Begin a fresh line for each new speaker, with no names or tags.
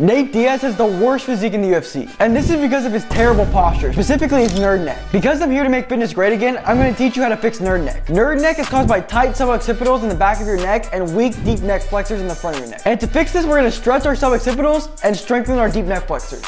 Nate Diaz has the worst physique in the UFC, and this is because of his terrible posture, specifically his nerd neck. Because I'm here to make fitness great again, I'm going to teach you how to fix nerd neck. Nerd neck is caused by tight suboccipitals in the back of your neck and weak deep neck flexors in the front of your neck. And to fix this, we're going to stretch our suboccipitals and strengthen our deep neck flexors.